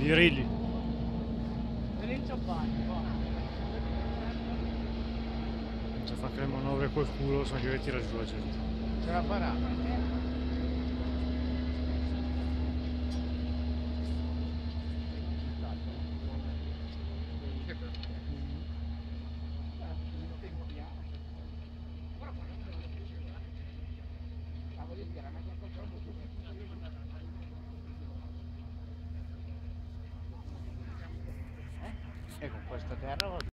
Rilli. Se fa che le manovre col culo sono che tira giù la gente. Ce la farà. E con questa terra va